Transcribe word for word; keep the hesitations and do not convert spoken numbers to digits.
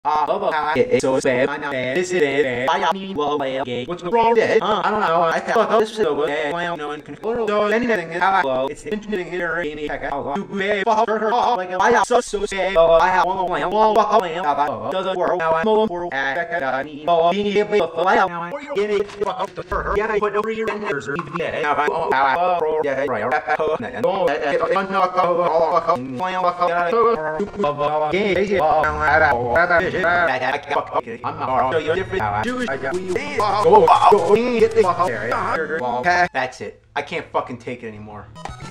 Ah, oh, I get it. So it's bad. I'm not bad. This is bad. I mean, well, well, okay. What's wrong with it? Uh, I don't know. I thought this was so good. Well, no one can control. So anything is how I flow. It's interesting here. Any check out. You may fall her off like I have so so sad. Oh, I have one one one one one. How does it work? Now I'm more for check out. Oh, you need to fly out. Now I'm in it. Yeah, I put over your fingers or even that. Now I'm how I pro. Yeah, right. And don't get on knock off. Fly out. Yeah, I'm not you're different. That's it. I can't fucking take it anymore.